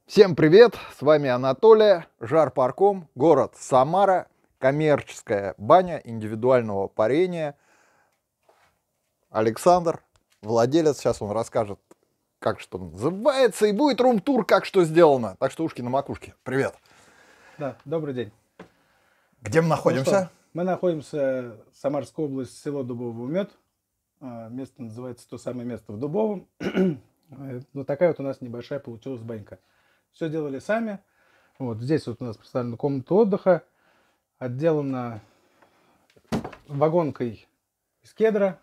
Всем привет, с вами Анатолий, Жарпарком, город Самара, коммерческая баня индивидуального парения. Александр, владелец, сейчас он расскажет, как что называется, и будет рум-тур, как что сделано. Так что ушки на макушке. Привет. Да, добрый день. Где мы Ну находимся? что, мы находимся в Самарской области, село Дубовый Мед. Место называется то самое место в Дубовом. Вот такая вот у нас небольшая получилась банька. Все делали сами. Вот здесь вот у нас представлена комната отдыха, отделана вагонкой из кедра,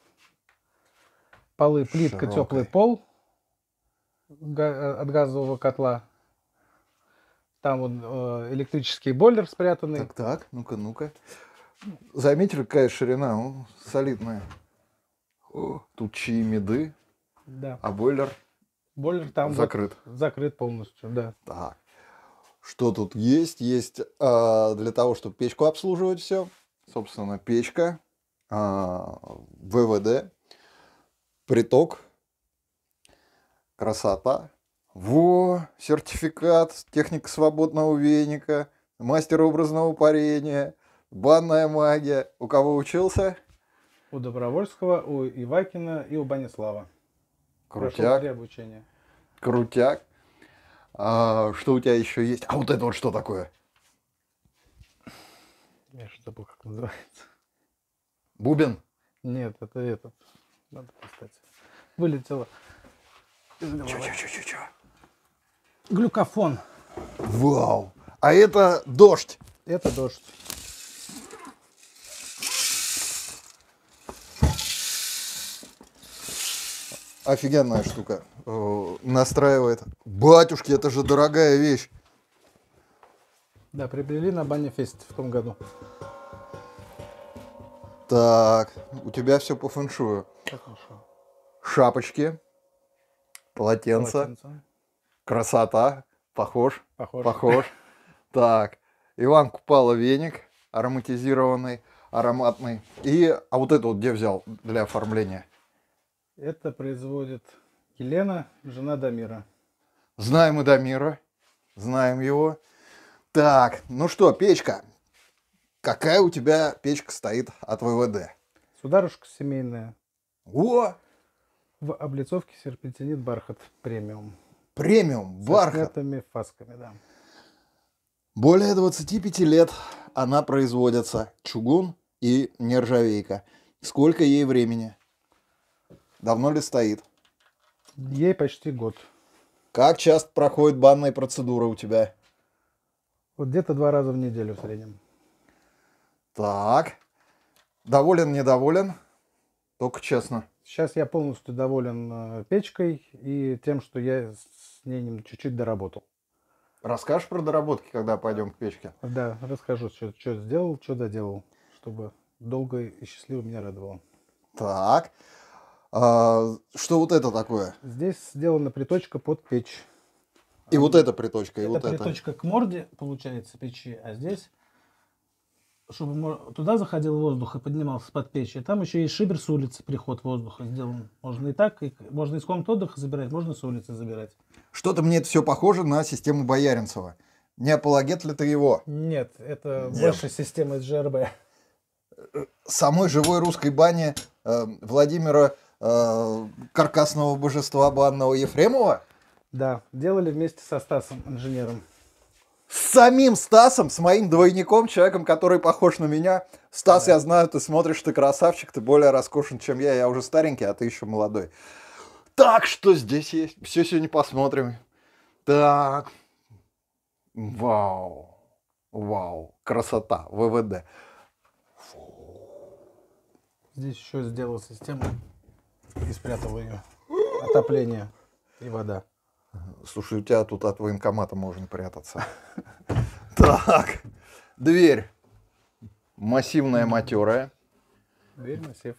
полы, плитка, Широкая. теплый пол от газового котла. Там вот электрический бойлер спрятанный. Так, ну-ка. Заметили, какая ширина? О, солидная. О, тут чьи меды, Да. а бойлер Бойлер там закрыт. Вот закрыт полностью, да. Так. Что тут есть? Есть для того, чтобы печку обслуживать все. Собственно, печка, ВВД, приток, красота. Во, сертификат, техника свободного веника, мастер образного парения, банная магия. У кого учился? У Добровольского, у Ивакина и у Банислава. Прошел Крутяк, 3 обучения. крутяк. Что у тебя еще есть? А вот это вот что такое? Я что забыл, как называется. Бубен? Нет, это этот. Надо достать. Вылетело из головы. Чё? Глюкофон. Вау! А это дождь. Это дождь. Офигенная штука. Настраивает. Батюшки, это же дорогая вещь. Да, приобрели на Баня-фесте в том году. Так, у тебя все по фэншую. Хорошо. Шапочки, полотенца, красота. Похож. Так, Иван Купала веник, ароматизированный, ароматный. А вот это вот где взял для оформления? Это производит Елена, жена Дамира. Знаем и Дамира, знаем его. Так, ну что, печка. Какая у тебя печка стоит от ВВД? Сударушка семейная. О, В облицовке серпентинит бархат премиум. премиум, С бархат. снятыми фасками, да. Более 25 лет она производится. Чугун и нержавейка. Сколько ей времени? Давно ли стоит? Ей почти год. Как часто проходит банная процедура у тебя? Вот где-то 2 раза в неделю в среднем. Так. Доволен, недоволен? Только честно. Сейчас я полностью доволен печкой и тем, что я с ней чуть-чуть доработал. Расскажешь про доработки, когда пойдем к печке? Да, расскажу, что сделал, что доделал, чтобы долго и счастливо меня радовало. Так. Что вот это такое? Здесь сделана приточка под печь. И вот эта приточка, и Это вот это. приточка к морде, получается, печи, а здесь, чтобы туда заходил воздух и поднимался под печь. И там еще есть шибер с улицы, приход воздуха сделан. Можно и так, можно из комнаты отдыха забирать, можно с улицы забирать. Что-то мне это все похоже на систему Бояринцева. Не апологет ли ты его? Нет, это Нет. больше система из ЖРБ. Самой живой русской бани Владимира каркасного божества банного Ефремова? Да, делали вместе со Стасом, инженером. С самим Стасом, с моим двойником, человеком, который похож на меня. Стас, Да. я знаю, ты смотришь, ты красавчик, ты более роскошен, чем я уже старенький, а ты еще молодой. Так, что здесь есть? Все сегодня посмотрим. Так. Вау. Красота. ВВД. Здесь еще сделал систему и спрятал ее. Отопление и вода. Слушай, у тебя тут от военкомата можно прятаться. Так, дверь массивная, матерая. Дверь массив.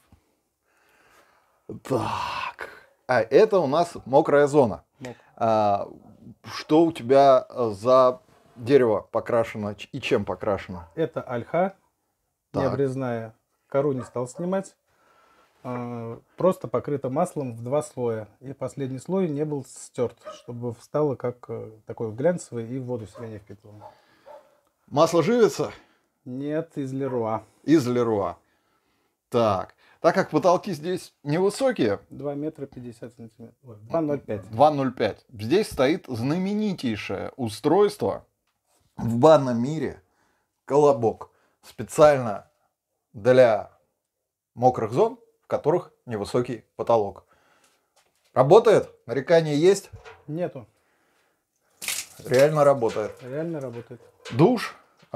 Так, а это у нас мокрая зона. Что у тебя за дерево покрашено и чем покрашено? Это ольха, Так. необрезная. Кору не стал снимать. просто покрыто маслом в 2 слоя. И последний слой не был стерт, чтобы встало как такой глянцевый и в воду себя не впитывало. Масло живится? Нет, из Леруа. Из Леруа. Так как потолки здесь невысокие, 2 метра 50 сантиметров. 2,05. 2,05. Здесь стоит знаменитейшее устройство в банном мире колобок. Специально для мокрых зон, в которых невысокий потолок. Работает? Нарекания есть? Нету. Реально работает. Реально работает. Душ,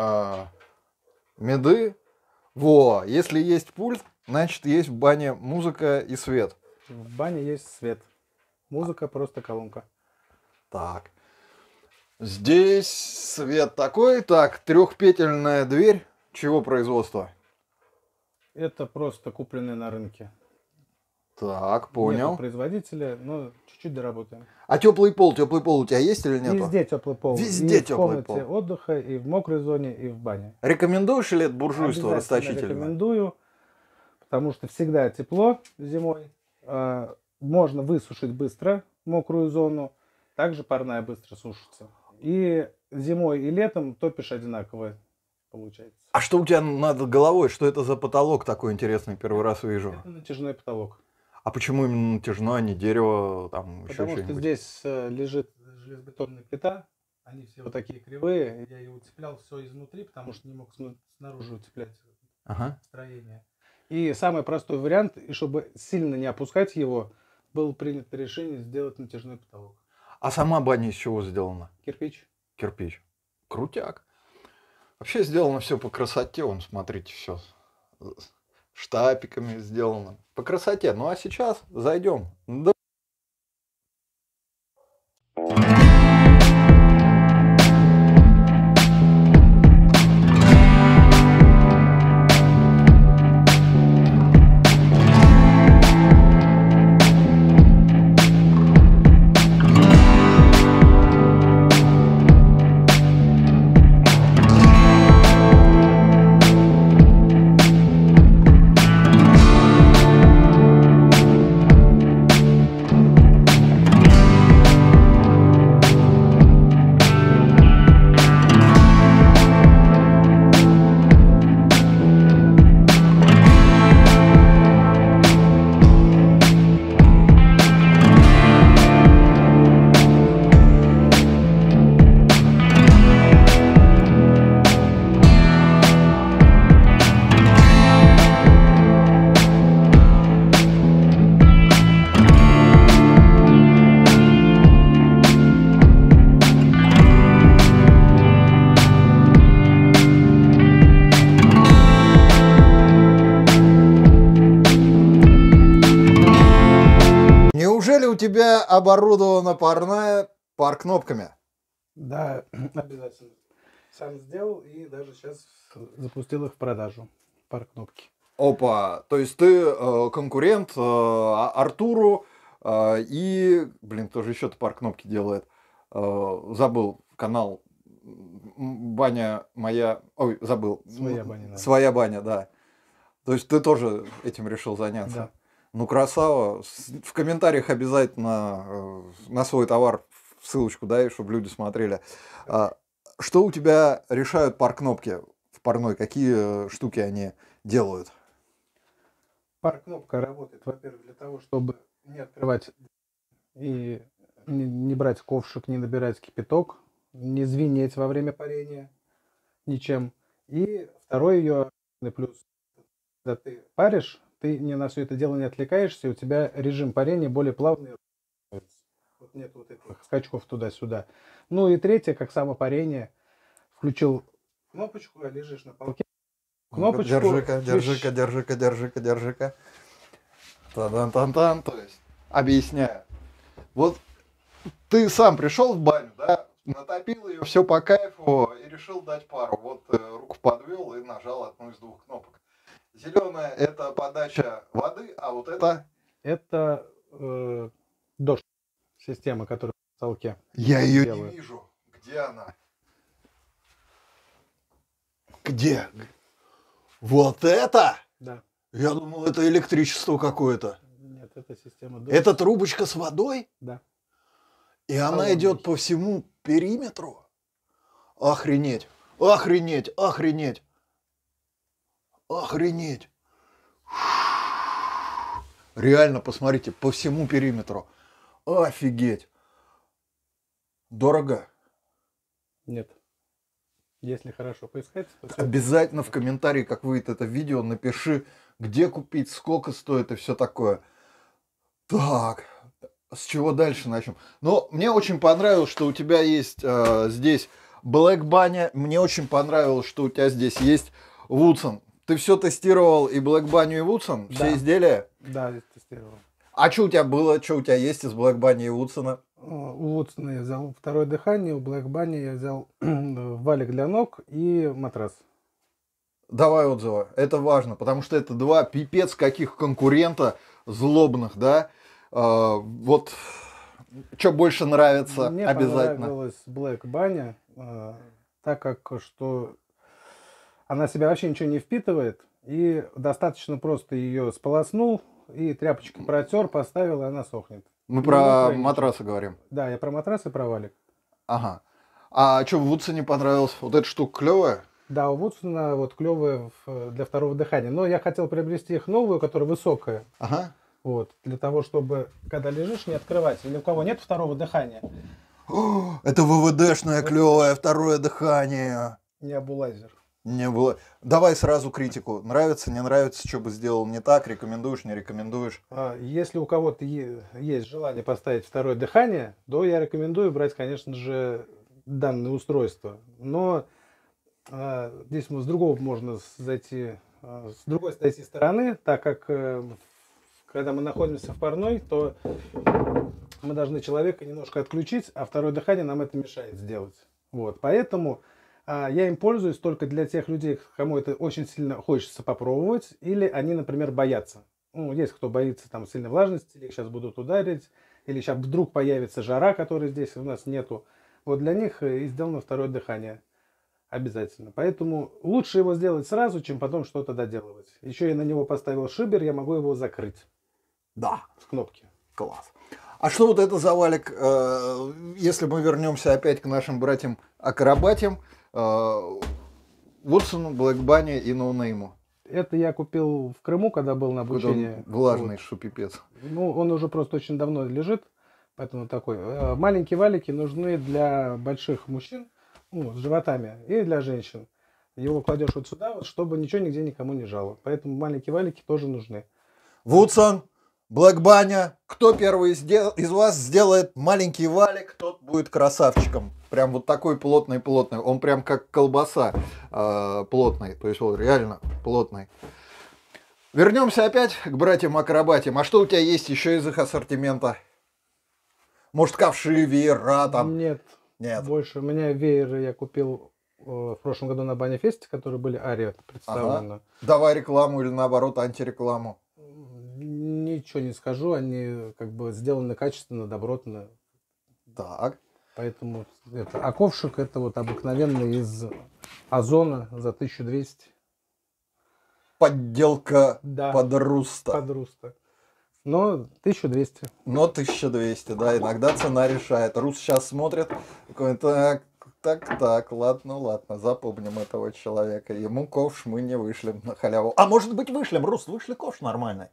меды. Во, если есть пульт, значит есть в бане музыка и свет. В бане есть свет. Музыка просто колонка. Так. Здесь свет такой. Так, трехпетельная дверь. Чего производства? Это просто купленные на рынке. Так, понял. Нету производителя, но чуть-чуть доработаем. А теплый пол у тебя есть или нет? Везде теплый пол. Везде и теплый в комнате отдыха, и в мокрой зоне, и в бане. Рекомендуешь ли это буржуйство Обязательно расточительно? рекомендую, потому что всегда тепло зимой. Можно высушить быстро мокрую зону. Также парная быстро сушится. И зимой, и летом топишь одинаково получается. А что у тебя над головой? Что это за потолок такой интересный? Первый раз вижу. Это натяжной потолок. А почему именно натяжной, а не дерево, там еще Потому что что-нибудь? здесь лежит железобетонная плита. Они все вот такие кривые. Я ее утеплял все изнутри, потому что не мог снаружи утеплять строение. И самый простой вариант, и чтобы сильно не опускать его, было принято решение сделать натяжной потолок. А сама баня из чего сделана? Кирпич. Кирпич. Крутяк. Вообще сделано все по красоте. Вон, смотрите, все штапиками сделано. По красоте. Ну а сейчас зайдем. Неужели у тебя оборудована парная пар кнопками? Да, обязательно. Сам сделал и даже сейчас запустил их в продажу. Пар кнопки. Опа, то есть ты конкурент Артуру и, блин, тоже еще пар кнопки делает. Забыл канал Баня моя, ой, забыл. Своя баня. Да. Своя баня, да. То есть ты тоже этим решил заняться. Да. Ну, красава. В комментариях обязательно на свой товар ссылочку дай, чтобы люди смотрели. Что у тебя решают пар кнопки в парной? Какие штуки они делают? Пар кнопка работает, во-первых, для того, чтобы не открывать и не брать ковшик, не набирать кипяток, не звенеть во время парения ничем. И второй ее плюс, когда ты паришь, ты не на все это дело не отвлекаешься, у тебя режим парения более плавный. Вот нет вот этих скачков туда-сюда. Ну и третье, как самопарение, включил кнопочку, а лежишь на полке. Кнопочку. Держи-ка. Та-дан-тан-тан. То есть, объясняю. Вот ты сам пришел в баню, да, натопил ее, все по кайфу и решил дать пару. Вот руку подвел и нажал одну из двух кнопок. Зеленая — это подача воды, а вот это... Это дождь. Система, которая в потолке. Я ее не вижу. Где она? Где? Вот это? Да. Я думал, это электричество какое-то. Нет, это система душ. Это трубочка с водой? Да. И она Холодный. идет по всему периметру? Охренеть! Охренеть! Охренеть! Охренеть! Реально, посмотрите, по всему периметру. Офигеть! Дорого? Нет. Если хорошо поискать, то всё. Обязательно в комментарии, как выйдет это видео, напиши, где купить, сколько стоит и все такое. Так, с чего дальше начнем? Но мне очень понравилось, что у тебя есть здесь Black Bunny. Мне очень понравилось, что у тебя здесь есть Woodson. Ты все тестировал, и Black Bunny, и Woodson? Да. Все изделия? Да, я тестировал. А что у тебя было, что у тебя есть из Black Bunny и Woodson? У Уотсона я взял второе дыхание, у Black Bunny я взял валик для ног и матрас. Давай отзывы. Это важно, потому что это два пипец каких конкурента злобных, да? Вот, что больше нравится, Мне обязательно. понравилась Black Bunny, так как что она себя вообще ничего не впитывает, и достаточно просто ее сполоснул, и тряпочкой протер, поставил, и она сохнет. Мы Не про мокрая, матрасы говорим. Да, я про матрас и про валик. Ага. А что в Вудсе не понравилось? Вот эта штука клевая? Да, у Вудсона вот клевые для второго дыхания. Но я хотел приобрести их новую, которая высокая. Ага. Вот, для того, чтобы, когда лежишь, не открывать. Или у кого нет второго дыхания, О, это ВВДшное клевое второе дыхание. не абулайзер. Не было. Давай сразу критику. Нравится, не нравится, что бы сделал не так, рекомендуешь, не рекомендуешь. Если у кого-то есть желание поставить второе дыхание, то я рекомендую брать, конечно же, данное устройство. Но здесь с другого можно зайти, с другой стороны, так как когда мы находимся в парной, то мы должны человека немножко отключить, а второе дыхание нам это мешает сделать. Вот, поэтому я им пользуюсь только для тех людей, кому это очень сильно хочется попробовать, или они, например, боятся. Ну, есть кто боится там сильной влажности, или их сейчас будут ударить, или сейчас вдруг появится жара, которой здесь у нас нету. Вот для них и сделано второе дыхание. Обязательно. Поэтому лучше его сделать сразу, чем потом что-то доделывать. Еще я на него поставил шибер, я могу его закрыть. Да. С кнопки. Класс. А что вот это за валик, если мы вернемся опять к нашим братьям-акробатям, Вудсону, Black Bunny и ноунейму? Это я купил в Крыму, когда был на обучении. Влажный, Вот. что пипец. Ну, он уже просто очень давно лежит, поэтому такой. Маленькие валики нужны для больших мужчин, ну, с животами, и для женщин. Его кладешь вот сюда, вот, чтобы ничего нигде никому не жало. Поэтому маленькие валики тоже нужны. Вудсон, Black Bunny, кто первый из вас сделает маленький валик, тот будет красавчиком. Прям вот такой плотный-плотный. Он прям как колбаса плотный. То есть вот реально плотный. Вернемся опять к братьям-акробатям. А что у тебя есть еще из их ассортимента? Может, ковши, веера там? Нет. Больше. У меня вееры я купил в прошлом году на Банифесте, которые были Ария представлены. Ага. Давай рекламу или наоборот антирекламу. Ничего не скажу, они как бы сделаны качественно, добротно. Так. Поэтому это. А ковшик это вот обыкновенный из Озона за 1200. Подделка Да, под руста. под руста. Но 1200. Но 1200, да, иногда цена решает. Рус сейчас смотрит, такой, так, ладно, запомним этого человека. Ему ковш мы не вышлем на халяву. А может быть вышлем, Рус, вышли ковш нормальный.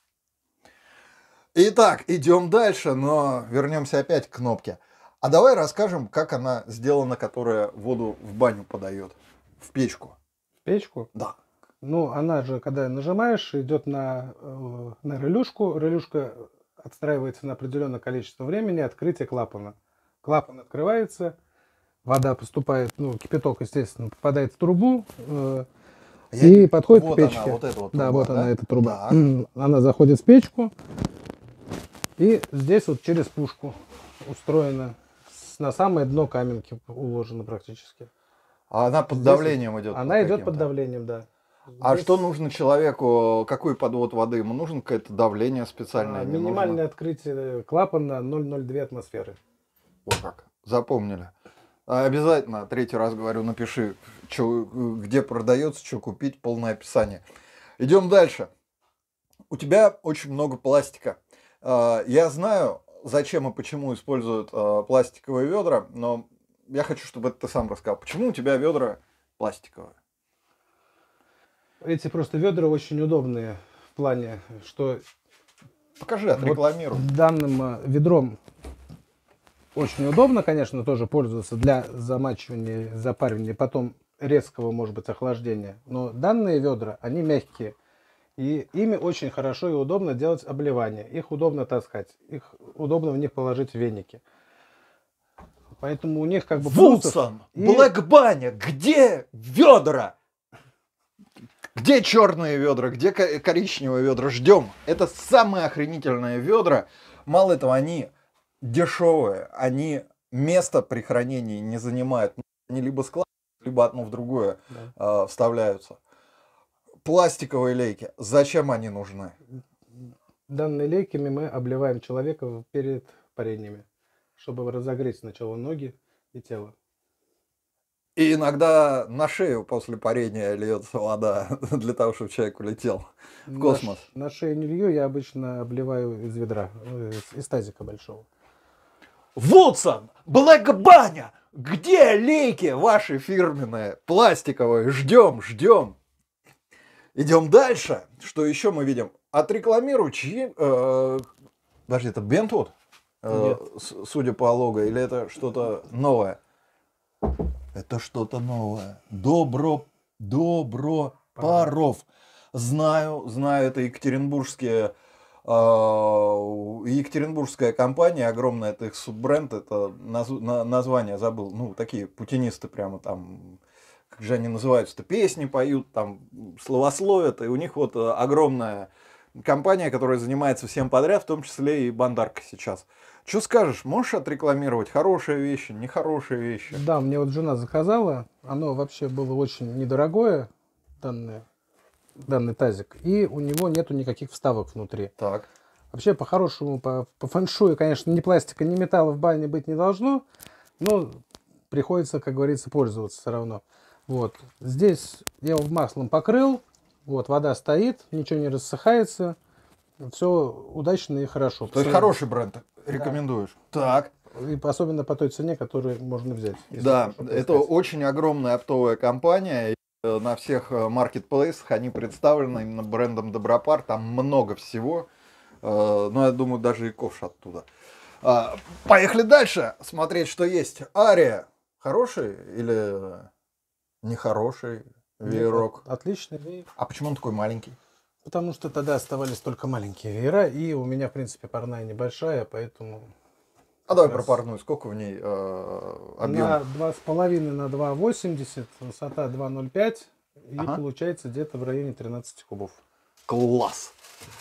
Итак, идем дальше, но вернемся опять к кнопке. А давай расскажем, как она сделана, которая воду в баню подает, в печку. В печку? Да. Ну, она же, когда нажимаешь, идет на релюшку. Релюшка отстраивается на определенное количество времени, открытие клапана. Клапан открывается, вода поступает, ну, кипяток, естественно, попадает в трубу и подходит вот к печке. Она, вот эта вот труба, да, вот да? она, эта труба. Так. Она заходит в печку, и здесь вот через пушку устроена. На самое дно каменки уложена практически. А она под давлением идет? Она идет под давлением, да. А что нужно человеку, какой подвод воды? Ему нужно какое-то давление специальное? Минимальное открытие клапана 0,02 атмосферы. Вот как. Запомнили. Обязательно, третий раз говорю, напиши, где продается, что купить, полное описание. Идем дальше. У тебя очень много пластика. Я знаю, зачем и почему используют пластиковые ведра, но я хочу, чтобы это ты сам рассказал. Почему у тебя ведра пластиковые? Эти просто ведра очень удобные в плане, что Покажи, вот отрекламируй. данным ведром очень удобно, конечно, тоже пользоваться для замачивания, запаривания, потом резкого, может быть, охлаждения. Но данные ведра, они мягкие. И ими очень хорошо и удобно делать обливание. Их удобно таскать. Их удобно в них положить веники. Поэтому у них как бы плюсов. Вулсон, И Блэк Баня, где ведра? Где черные ведра, где коричневые ведра? Ждем. Это самые охренительные ведра. Мало этого, они дешевые, они место при хранении не занимают. Они либо складываются, либо одно в другое да. вставляются. Пластиковые лейки, зачем они нужны? Данными лейками мы обливаем человека перед парениями, чтобы разогреть сначала ноги и тело. И иногда на шею после парения льется вода для того, чтобы человек улетел в космос. На шею не лью, я обычно обливаю из ведра, из тазика большого. Вулсон, Блэк Баня, где лейки ваши фирменные, пластиковые? Ждем, ждем. Идем дальше. Что еще мы видим? Отрекламируй, чьи... Подожди, это Бентвуд? Судя по лого, или это что-то новое? Это что-то новое. Добропаров. Знаю, это екатеринбургская компания, огромная, это их суббренд, это название забыл. Ну, такие путинисты прямо там, как же они называются-то, песни поют, там, словословят, и у них вот огромная компания, которая занимается всем подряд, в том числе и Бандарка сейчас. Что скажешь, можешь отрекламировать хорошие вещи, нехорошие вещи? Да, мне вот жена заказала, оно вообще было очень недорогое, данный тазик, и у него нету никаких вставок внутри. Так. Вообще, по-хорошему, по фэншую, конечно, ни пластика, ни металла в бане быть не должно, но приходится, как говорится, пользоваться все равно. Вот. Здесь я его маслом покрыл, вот, вода стоит, ничего не рассыхается, все удачно и хорошо. То есть хороший бренд рекомендуешь? Да. Так. И особенно по той цене, которую можно взять. Да, это очень огромная оптовая компания. На всех маркетплейсах они представлены именно брендом Добропар. Там много всего. Но я думаю, даже и ковш оттуда. Поехали дальше смотреть, что есть. Ария. Хороший или нехороший веерок? Отличный веер. А почему он такой маленький? Потому что тогда оставались только маленькие веера, и у меня, в принципе, парная небольшая, поэтому... А давай про парную. Сколько в ней объем? На 2,5 на 2,80, высота 2,05, и получается где-то в районе 13 кубов. Класс!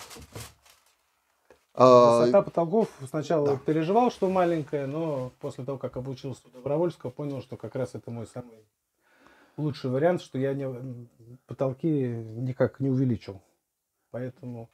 Высота потолков сначала переживал, что маленькая, но после того, как обучился у Добровольского, понял, что как раз это мой самый лучший вариант, что я потолки никак не увеличил. Поэтому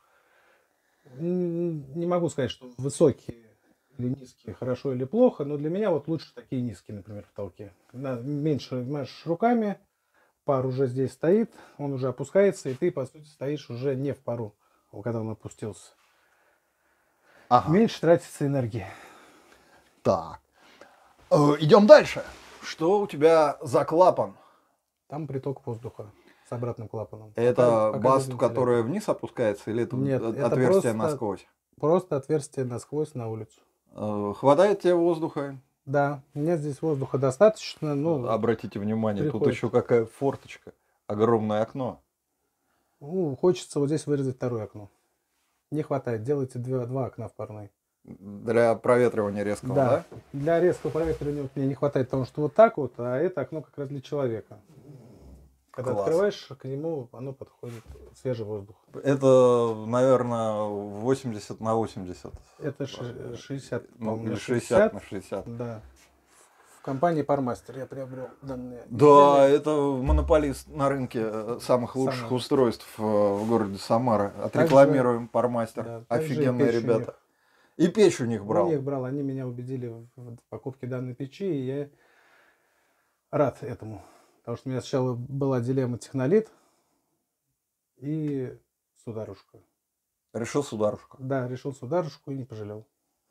не могу сказать, что высокие или низкие, хорошо или плохо, но для меня вот лучше такие низкие, например, потолки. Меньше машешь руками, пар уже здесь стоит, он уже опускается, и ты, по сути, стоишь уже не в пару, когда он опустился. Меньше тратится энергии. Так. Идем дальше. Что у тебя за клапан? Там приток воздуха с обратным клапаном. Это басту, которая вниз опускается, или это Нет, отверстие это насквозь? Просто отверстие насквозь на улицу. Хватает тебе воздуха? Да, у меня здесь воздуха достаточно. Ну, обратите внимание, тут еще какая форточка. Огромное окно. Ну, хочется вот здесь вырезать второе окно. Не хватает, делайте два окна в парной. Для проветривания резкого, да? Для резкого проветривания вот мне не хватает, потому что вот так вот, а это окно как раз для человека. Когда открываешь, к нему оно подходит свежий воздух. Это, наверное, 80 на 80. Это 60, или 60 на 60. Да. В компании Пармастер я приобрел данные. Да, это монополист на рынке самых лучших устройств в городе Самара. Отрекламируем Пармастер. Да, офигенные ребята. И печь у них брал. У них брал. Они меня убедили в покупке данной печи, и я рад этому. Потому что у меня сначала была дилемма технолит и сударушка. Решил сударушку. Да, решил сударушку и не пожалел.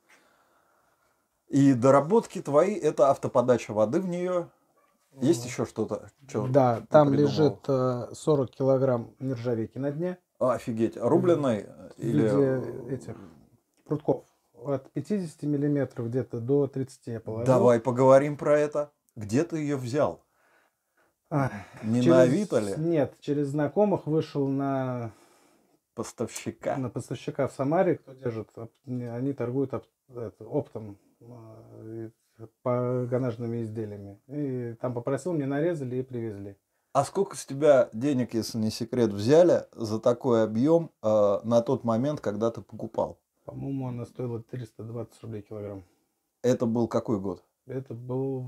И доработки твои — это автоподача воды в нее. Есть еще что-то? Да, там лежит 40 килограмм нержавейки на дне. Офигеть. Рубленой В или... виде этих прутков. От 50 миллиметров где-то до 30 я положил. Давай поговорим про это. Где ты ее взял? Не на Авито ли? Нет, через знакомых вышел на Поставщика. на поставщика в Самаре, кто держит. Они торгуют оптом по ганажными изделиями. И там попросил, мне нарезали и привезли. А сколько с тебя денег, если не секрет, взяли за такой объем на тот момент, когда ты покупал? По-моему, она стоила 320 рублей килограмм. Это был какой год? Это был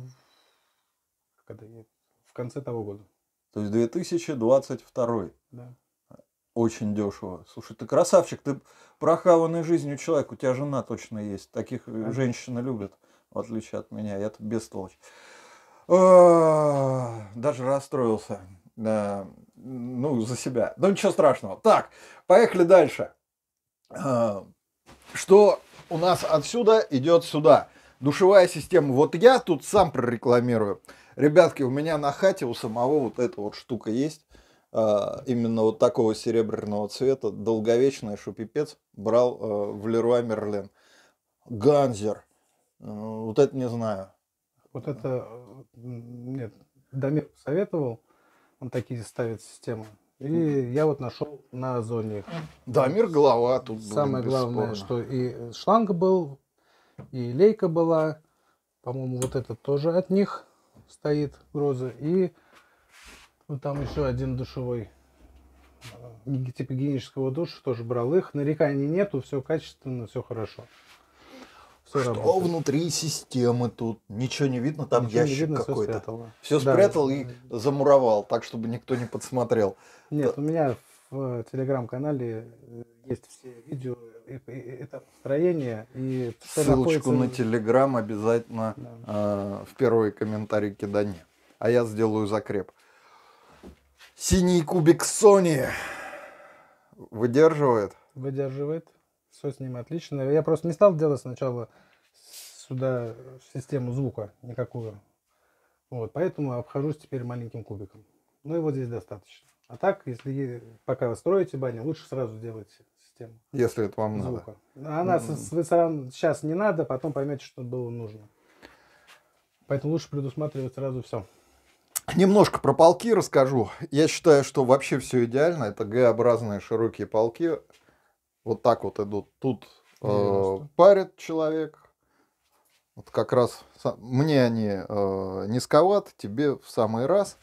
в конце того года. То есть 2022. Да. Очень дешево. Слушай, ты красавчик, ты прохаванный жизнью человек, у тебя жена точно есть. Таких женщины любят, в отличие от меня. Я-то бестолочь. Даже расстроился. Ну, за себя. Ну, ничего страшного. Так, поехали дальше. Что у нас отсюда идет сюда? Душевая система. Вот я тут сам прорекламирую. Ребятки, у меня на хате у самого вот эта вот штука есть. Именно вот такого серебряного цвета. Долговечная, что пипец. Брал в Леруа Мерлен. Ганзер. Вот это не знаю. Вот это, нет, Дамир советовал, он такие ставит системы. И я вот нашел на Озоне их. Дамир голова тут. Самое главное, что и шланг был, и лейка была. По-моему, вот этот тоже от них стоит, Гроза. И ну, там еще один душевой, типа гигиенического душа, тоже брал их. Нареканий нету, все качественно, все хорошо. Все что работает. Внутри системы тут? Ничего не видно, там ничего ящик видно, какой-то. Все спрятал и замуровал, так, чтобы никто не подсмотрел. Нет, у меня в телеграм-канале есть все видео, это строение. И ссылочку на телеграм обязательно в первый комментарий кидани. А я сделаю закреп. Синий кубик Sony выдерживает? Выдерживает. Все с ним отлично. Я просто не стал делать сначала сюда систему звука никакую. Вот, поэтому обхожусь теперь маленьким кубиком. Ну и вот здесь достаточно. А так, если пока вы строите баню, лучше сразу делать систему. Если это вам звука. Надо. Она сейчас не надо, потом поймете, что было нужно. Поэтому лучше предусматривать сразу все. Немножко про полки расскажу. Я считаю, что вообще все идеально. Это Г-образные широкие полки. Вот так вот идут. Тут парит человек. Вот как раз мне они низковаты, тебе в самый раз.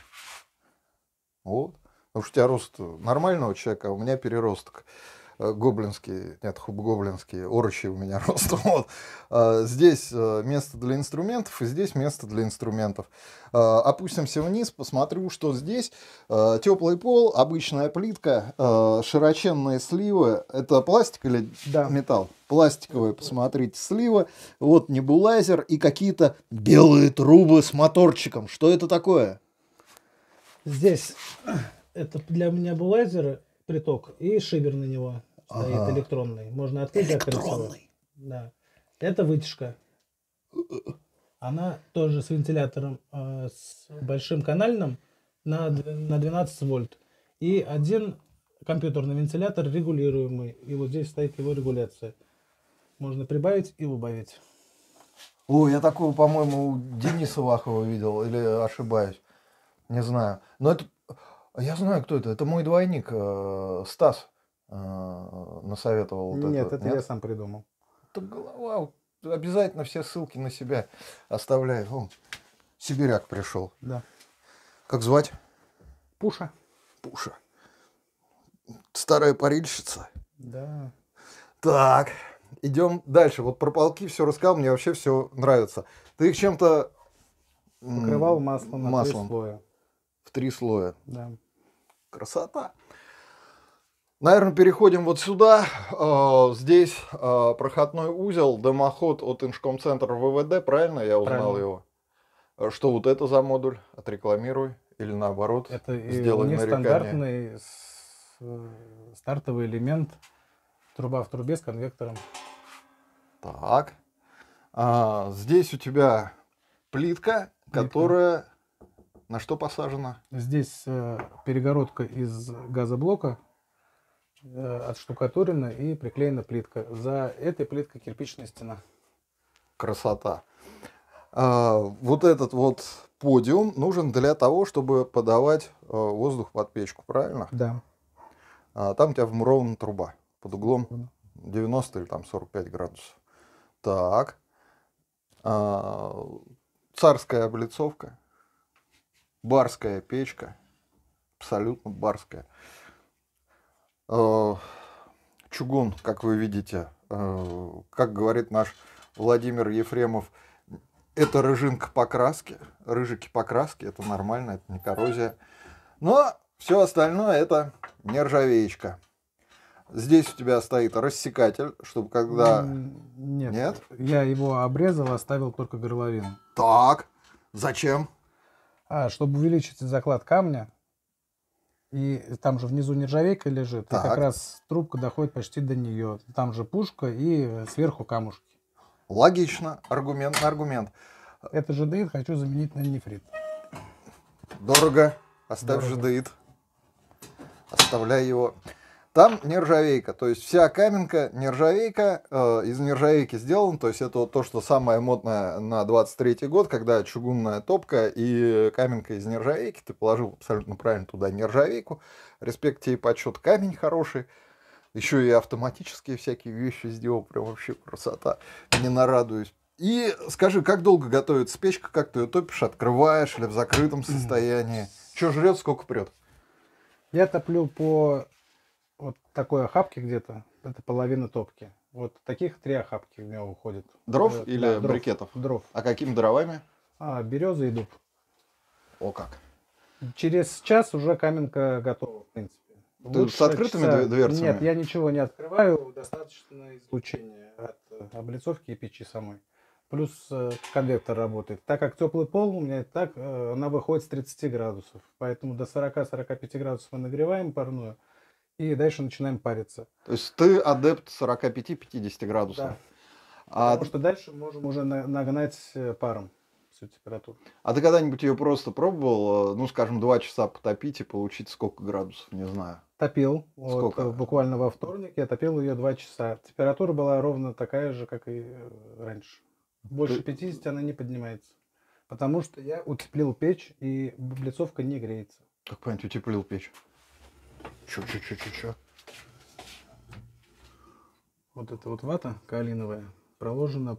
Вот. Потому что у тебя рост нормального человека, а у меня переросток. Гоблинский, нет, хубгоблинский, орочий у меня рост. Вот. Здесь место для инструментов, и здесь место для инструментов. Опустимся вниз, посмотрю, что здесь. Теплый пол, обычная плитка, широченные сливы. Это пластик или металл? Пластиковые, посмотрите, сливы. Вот небулайзер и какие-то белые трубы с моторчиком. Что это такое? Здесь это для меня булайзер, приток, и шибер на него стоит электронный. Можно открыть и открыть его. Да. Это вытяжка. Она тоже с вентилятором, с большим канальным на 12 вольт. И один компьютерный вентилятор регулируемый. И вот здесь стоит его регуляция. Можно прибавить и убавить. О, я такого, по-моему, у Дениса Вахова видел. Или ошибаюсь. Не знаю. Но это... Я знаю, кто это. Это мой двойник, Стас, насоветовал. Нет, это я сам придумал. Это голова. Обязательно все ссылки на себя оставляю. О, сибиряк пришел. Да. Как звать? Пуша. Пуша. Старая парильщица. Да. Так, идем дальше. Вот про полки все рассказал, мне вообще все нравится. Ты их чем-то... Покрывал маслом на 3 слоя. В 3 слоя. Да. Красота. Наверное, переходим вот сюда. Здесь проходной узел, дымоход от Инжкомцентр ВВД, правильно я узнал его? Что вот это за модуль? Отрекламируй. Или наоборот, это сделай нарекание. нестандартный стартовый элемент Труба в трубе с конвектором. Так. Здесь у тебя плитка, которая на что посажена? Здесь перегородка из газоблока, отштукатурена и приклеена плитка. За этой плиткой кирпичная стена. Красота. Вот этот вот подиум нужен для того, чтобы подавать воздух под печку, правильно? Да. Там у тебя вмурована труба под углом 90 или там 45 градусов. Так. Царская облицовка. Барская печка. Абсолютно барская. Чугун, как вы видите, как говорит наш Владимир Ефремов, это рыжинка покраски. Рыжики покраски, это нормально, это не коррозия. Но все остальное это нержавеечка. Здесь у тебя стоит рассекатель, чтобы когда... Нет. Нет? Я его обрезал, оставил только горловину. Так, зачем? Чтобы увеличить заклад камня, и там же внизу нержавейка лежит, Так. и как раз трубка доходит почти до нее. Там же пушка и сверху камушки. Логично, аргумент на аргумент. Это жадеид хочу заменить на нефрит. Дорого, оставь жадеид. Оставляй его. Там нержавейка, то есть вся каменка нержавейка, из нержавейки сделана, то есть это вот то, что самое модное на 23-й год, когда чугунная топка и каменка из нержавейки, ты положил абсолютно правильно туда нержавейку, респект тебе и почет, камень хороший, еще и автоматические всякие вещи сделал, прям вообще красота, не нарадуюсь. И скажи, как долго готовится печка, как ты ее топишь, открываешь или в закрытом состоянии, что жрет, сколько прет? Я топлю по вот такой охапке где-то, это половина топки. Вот таких 3 охапки у меня уходит. Дров или дров, брикетов? Дров. А какими дровами? Береза и дуб. О как. Через час уже каменка готова, в принципе. Ты Лучше с открытыми дверцами? Нет, я ничего не открываю, достаточно излучения от облицовки и печи самой. Плюс конвектор работает. Так как теплый пол у меня так, она выходит с 30 градусов. Поэтому до 40-45 градусов мы нагреваем парную. И дальше начинаем париться. То есть ты адепт 45-50 градусов. Да. Потому что дальше можем уже нагнать паром всю температуру. А ты когда-нибудь ее просто пробовал, ну, скажем, 2 часа потопить и получить сколько градусов, не знаю? Топил. Сколько? Вот, буквально во вторник я топил ее 2 часа. Температура была ровно такая же, как и раньше. Больше 50 она не поднимается. Потому что я утеплил печь, и облицовка не греется. Как понять, утеплил печь? Чё? Вот эта вот вата каолиновая проложена,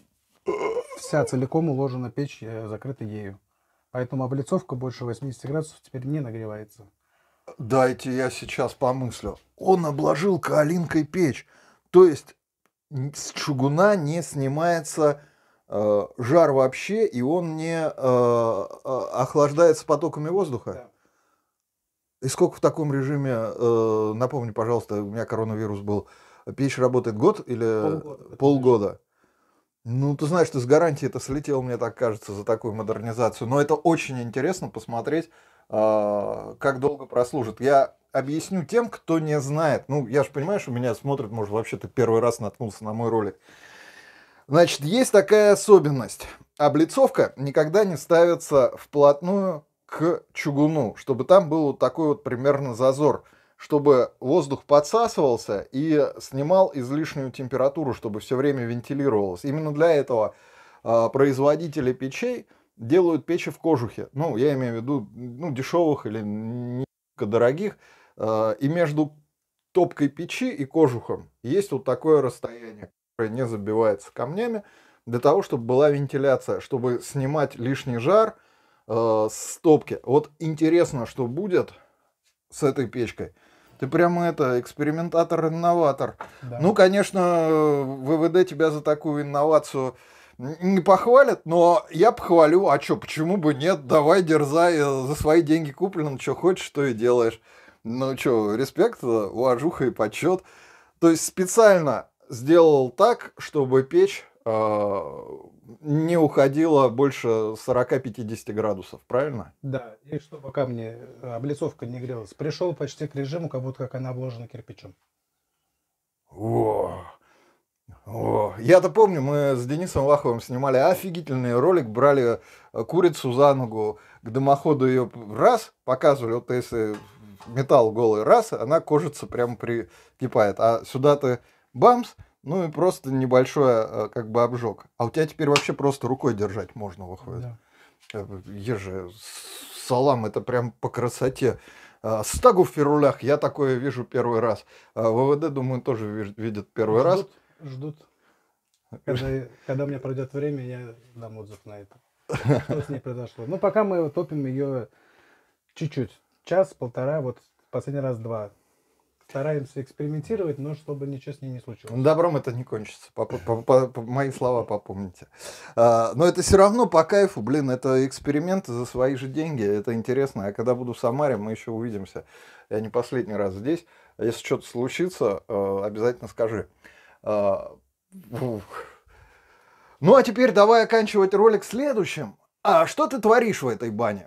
вся целиком уложена печь, закрыта ею. Поэтому облицовка больше 80 градусов теперь не нагревается. Дайте я сейчас помыслю. Он обложил каолинкой печь. То есть с чугуна не снимается жар вообще, и он не охлаждается потоками воздуха? Да. И сколько в таком режиме, напомни, пожалуйста, у меня коронавирус был, печь работает год или полгода? Ну, ты знаешь, ты с гарантией это слетел, мне так кажется, за такую модернизацию. Но это очень интересно посмотреть, как долго прослужит. Я объясню тем, кто не знает. Ну, я же понимаю, что меня смотрят, может, вообще ты первый раз наткнулся на мой ролик. Значит, есть такая особенность. Облицовка никогда не ставится вплотную к чугуну, чтобы там был вот такой вот примерно зазор, чтобы воздух подсасывался и снимал излишнюю температуру, чтобы все время вентилировалось. Именно для этого производители печей делают печи в кожухе. Ну, я имею в виду дешевых или не дорогих. И между топкой печи и кожухом есть вот такое расстояние, которое не забивается камнями, для того, чтобы была вентиляция, чтобы снимать лишний жар с топки. Вот интересно, что будет с этой печкой. Ты прямо экспериментатор-инноватор. Да. Ну, конечно, ВВД тебя за такую инновацию не похвалят, но я похвалю. А что, почему бы нет? Давай, дерзай, за свои деньги куплено, что хочешь, что и делаешь. Ну что, респект, уважуха и почет. То есть специально сделал так, чтобы печь не уходила больше 40-50 градусов, правильно? Да, и чтобы камни, облицовка не грелась. Пришел почти к режиму, как будто как она обложена кирпичом. О, Я-то помню, мы с Денисом Ваховым снимали офигительный ролик, брали курицу за ногу, к дымоходу ее раз показывали, вот если металл голый раз, она кожица прям прикипает, а сюда ты бамс, ну и просто небольшой как бы обжог. А у тебя теперь вообще просто рукой держать можно выходит. Да. Еже, салам, это прям по красоте. Стагу в фирулях я такое вижу первый раз. ВВД, думаю, тоже видят первый раз. Ждут. Когда у меня пройдет время, я дам отзыв на это. Что с ней произошло. Ну, пока мы топим ее чуть-чуть. Час-полтора, вот последний раз 2. Стараемся экспериментировать, но чтобы ничего с ней не случилось. Добром это не кончится. Мои слова попомните. Но это все равно по кайфу. Блин, это эксперименты за свои же деньги. Это интересно. А когда буду в Самаре, мы еще увидимся. Я не последний раз здесь. Если что-то случится, обязательно скажи. Ну, а теперь давай оканчивать ролик следующим. А что ты творишь в этой бане?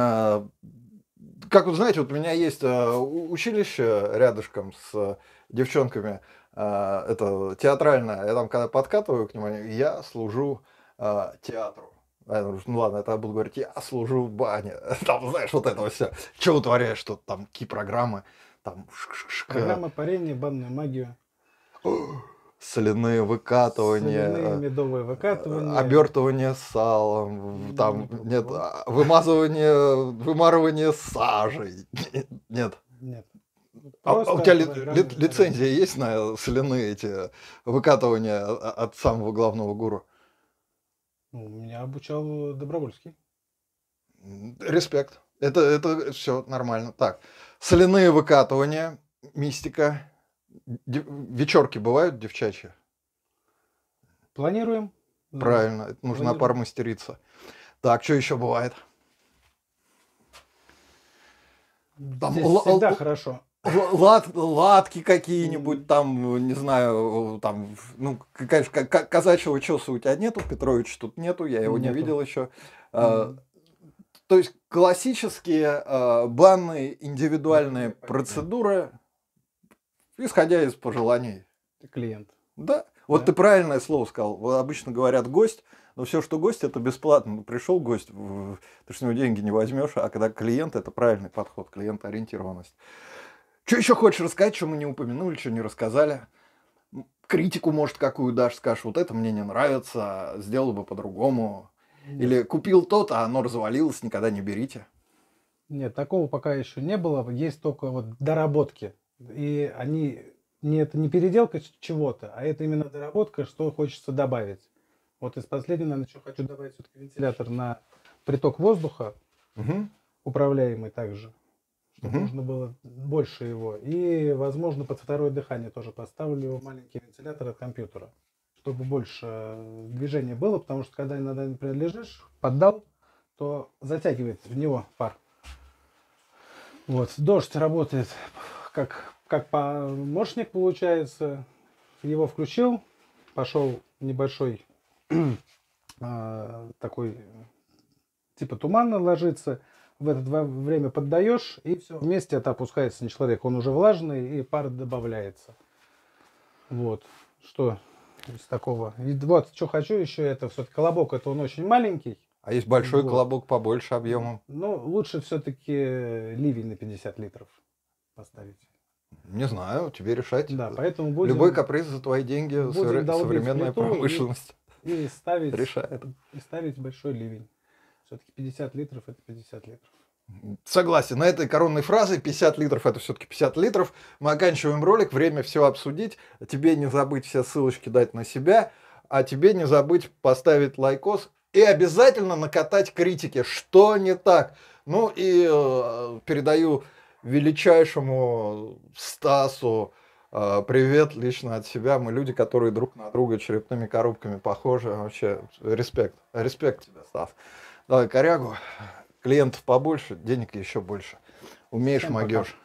Как вы знаете, вот у меня есть училище рядышком с девчонками, это театральное. Я там, когда подкатываю к ним, я служу театру. Ну ладно, это я буду говорить, я служу в бане. Там, знаешь, вот это все. Что утворяешь, что там, какие программы. Там, Программа парения, банную магию. Соляные выкатывания, Соляные медовые выкатывания, обертывание салом, там нет, вымарывание сажей. Нет. Нет. А у тебя лицензия есть на соляные эти выкатывания от самого главного гуру? Ну, меня обучал Добровольский. Респект. Это все нормально. Так, соляные выкатывания, мистика. Вечерки бывают девчачьи? Планируем. Правильно, это нужно пармастериться. Так, что еще бывает? Там всегда хорошо. Латки какие-нибудь, там, не знаю, там, ну, конечно, казачьего чеса у тебя нету, Петровича тут нету, я его не видел еще. То есть классические банные индивидуальные процедуры, исходя из пожеланий. Клиент. Да. Вот ты правильное слово сказал. Обычно говорят гость, но все, что гость, это бесплатно. Пришел гость, ты с него деньги не возьмешь, а когда клиент, это правильный подход, клиентоориентированность. Что еще хочешь рассказать, что мы не упомянули, что не рассказали? Критику, может, какую дашь, скажешь, вот это мне не нравится, сделал бы по-другому. Или купил то, а оно развалилось, никогда не берите. Нет, такого пока еще не было. Есть только вот доработки. И они это не переделка чего-то, а это именно доработка, что хочется добавить. Вот из последнего, наверное, еще хочу добавить все-таки вентилятор на приток воздуха, управляемый также, чтобы можно было больше его. И, возможно, под второе дыхание тоже поставлю маленький вентилятор от компьютера, чтобы больше движения было, потому что когда иногда, например, лежишь, поддал, то затягивает в него пар. Вот, дождь работает как помощник, получается. Его включил, пошел небольшой такой типа туман ложится. В это время поддаешь, и все. Вместе это опускается на человека. Он уже влажный, и пар добавляется. Вот. Что из такого? И вот, что хочу еще, это все-таки колобок, это он очень маленький. А есть большой колобок побольше объемом? Ну, лучше все-таки ливень на 50 литров поставить. Не знаю, тебе решать. Да, поэтому будем... Любой каприз за твои деньги, современная промышленность. И ставить, решает. И ставить большой ливень. Все-таки 50 литров это 50 литров. Согласен. На этой коронной фразе 50 литров это все-таки 50 литров. Мы оканчиваем ролик. Время все обсудить. Тебе не забыть все ссылочки дать на себя. А тебе не забыть поставить лайкос. И обязательно накатать критики. Что не так? Ну и передаю величайшему Стасу привет лично от себя. Мы люди, которые друг на друга черепными коробками похожи. Вообще респект. Респект тебе, Стас. Давай корягу. Клиентов побольше, денег еще больше. Умеешь, могешь.